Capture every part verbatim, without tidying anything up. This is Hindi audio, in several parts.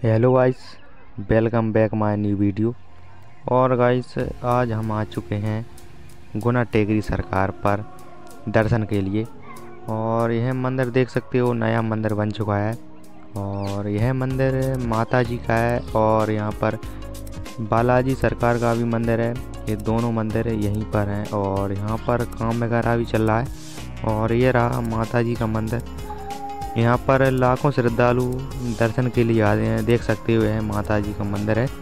Hello guys, welcome back my new video. और गाइस आज हम आ चुके हैं गुना टेकरी सरकार पर दर्शन के लिए। और यह मंदिर देख सकते हो, नया मंदिर बन चुका है। और यह मंदिर माता जी का है और यहाँ पर बालाजी सरकार का भी मंदिर है। ये दोनों मंदिर यहीं पर हैं और यहाँ पर काम वगैरह भी चल रहा है। और ये रहा माता जी का मंदिर। यहाँ पर लाखों श्रद्धालु दर्शन के लिए आते हैं। देख सकते हो यह माता जी का मंदिर है।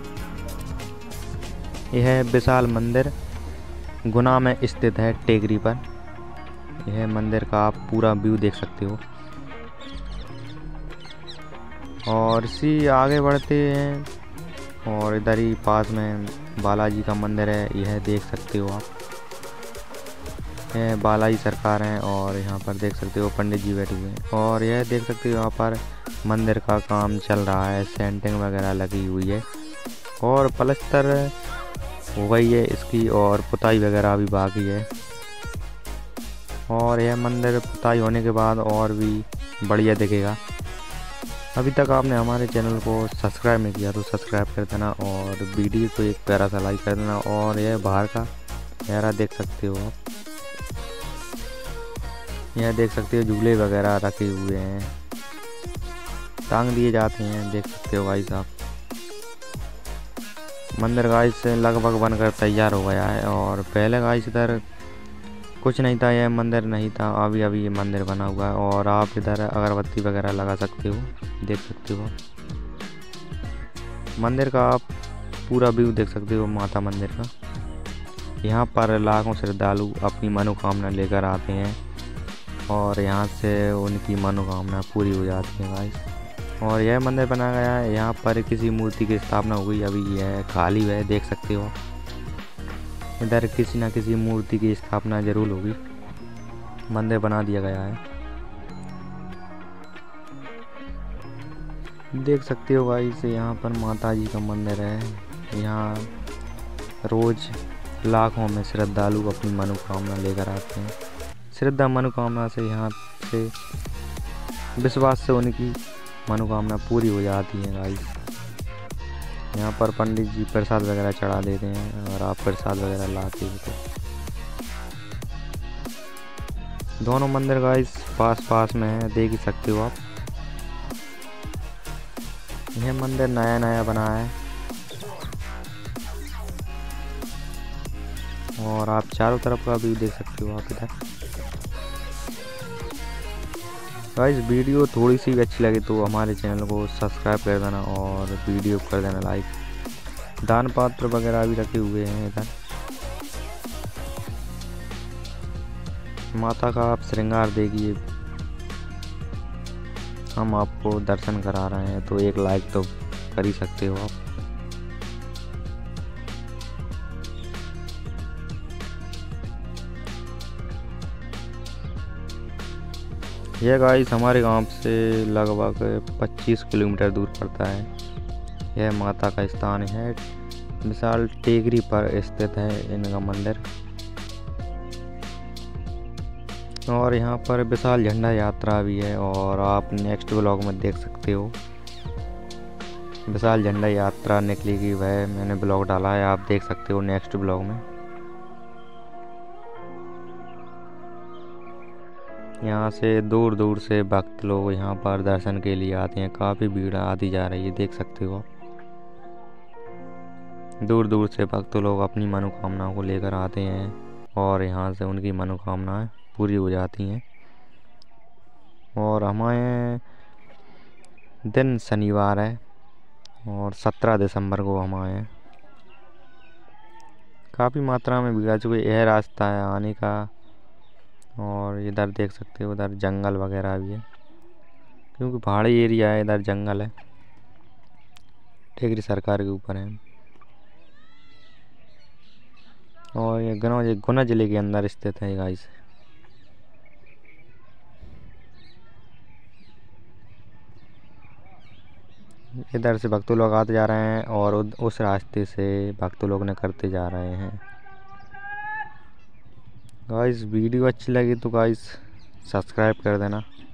यह विशाल मंदिर गुना में स्थित है टेकरी पर। यह मंदिर का आप पूरा व्यू देख सकते हो। और इसी आगे बढ़ते हैं और इधर ही पास में बालाजी का मंदिर है। यह देख सकते हो आप, यह बालाजी सरकार हैं। और यहाँ पर देख सकते हो पंडित जी बैठे हुए हैं। और यह देख सकते हो यहाँ पर मंदिर का काम चल रहा है, सेंटिंग वगैरह लगी हुई है और प्लास्टर हो गई है इसकी और पुताई वगैरह भी बाकी है। और यह मंदिर पुताई होने के बाद और भी बढ़िया दिखेगा। अभी तक आपने हमारे चैनल को सब्सक्राइब नहीं किया तो सब्सक्राइब कर देना और वीडियो को एक प्यारा सा लाइक कर देना। और यह बाहर का नज़ारा देख सकते हो आप, यह देख सकते हो झूले वगैरह रखे हुए हैं, टांग दिए जाते हैं। देख सकते हो गाइस आप, मंदिर गाइस से लगभग बनकर तैयार हो गया है। और पहले गाइस इधर कुछ नहीं था, यह मंदिर नहीं था, अभी अभी ये मंदिर बना हुआ है। और आप इधर अगरबत्ती वगैरह लगा सकते हो, देख सकते हो मंदिर का आप पूरा व्यू देख सकते हो माता मंदिर का। यहाँ पर लाखों श्रद्धालु अपनी मनोकामना लेकर आते हैं और यहाँ से उनकी मनोकामना पूरी हो जाती है गाइस। और यह मंदिर बनाया गया है, यहाँ पर किसी मूर्ति की स्थापना हो गई, अभी यह खाली है, देख सकते हो। इधर किसी न किसी मूर्ति की स्थापना जरूर होगी, मंदिर बना दिया गया है, देख सकते हो गाइस। यहाँ पर माता जी का मंदिर है। यहाँ रोज लाखों में श्रद्धालु अपनी मनोकामना लेकर आते हैं। श्रद्धा मनोकामना से यहाँ से विश्वास से उनकी मनोकामना पूरी हो जाती है गाइस। यहाँ पर पंडित जी प्रसाद वगैरह चढ़ा देते हैं और आप प्रसाद वगैरह लाते हो तो। दोनों मंदिर गाइस पास पास में है, देख ही सकते हो आप। यह मंदिर नया नया बना है और आप चारों तरफ का व्यू देख सकते हो आप इधर। गाइस वीडियो थोड़ी सी भी अच्छी लगे तो हमारे चैनल को सब्सक्राइब कर देना और वीडियो कर देना लाइक। दान पात्र वगैरह भी रखे हुए हैं इधर। माता का आप श्रृंगार देखिए, हम आपको दर्शन करा रहे हैं तो एक लाइक तो कर ही सकते हो आप। यह गाइस हमारे गांव से लगभग पच्चीस किलोमीटर दूर पड़ता है। यह माता का स्थान है, विशाल टेकरी पर स्थित है इनका मंदिर। और यहाँ पर विशाल झंडा यात्रा भी है और आप नेक्स्ट ब्लॉग में देख सकते हो। विशाल झंडा यात्रा निकलेगी, वह मैंने ब्लॉग डाला है, आप देख सकते हो नेक्स्ट ब्लॉग में। यहाँ से दूर दूर से भक्त लोग यहाँ पर दर्शन के लिए आते हैं। काफ़ी भीड़ आती जा रही है, देख सकते हो। दूर दूर से भक्त लोग अपनी मनोकामनाओं को लेकर आते हैं और यहाँ से उनकी मनोकामनाएं पूरी हो जाती हैं। और हमारे दिन शनिवार है और सत्रह दिसंबर को हम आए हैं। काफ़ी मात्रा में भीड़ आ चुकी है। यह रास्ता है आने का। और इधर देख सकते हो, उधर जंगल वगैरह भी है क्योंकि पहाड़ी एरिया है, इधर जंगल है, टेकरी सरकार के ऊपर है। और ये गुना ये गुना जिले के अंदर स्थित है गाइस। इधर से भक्त लोग आते जा रहे हैं और उस रास्ते से भक्त लोग ने करते जा रहे हैं। गाइस वीडियो अच्छी लगी तो गाइस सब्सक्राइब कर देना।